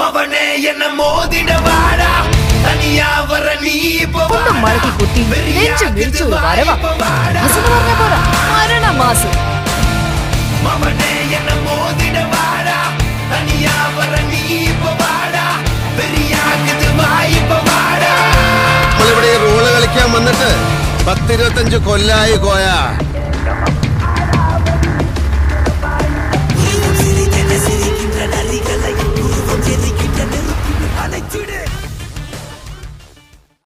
മവനെ എന്നെ മോദിട വാടാ തനിയാ വര നീ ഒന്ന് മടക്കി കുത്തി നെഞ്ചു വിരിച്ചു വരവാ പറഞ്ഞ പോരാ മരണമാസം മവനെ എന്നെ മോദിട വാടാ തനിയാ വര നീ വാടാ പെരിയാക്കിത് വായിപ്പ വാടാ നമ്മളിവിടെ റോള് കളിക്കാൻ വന്നിട്ട് 10-25 കൊല്ലായി കോയ.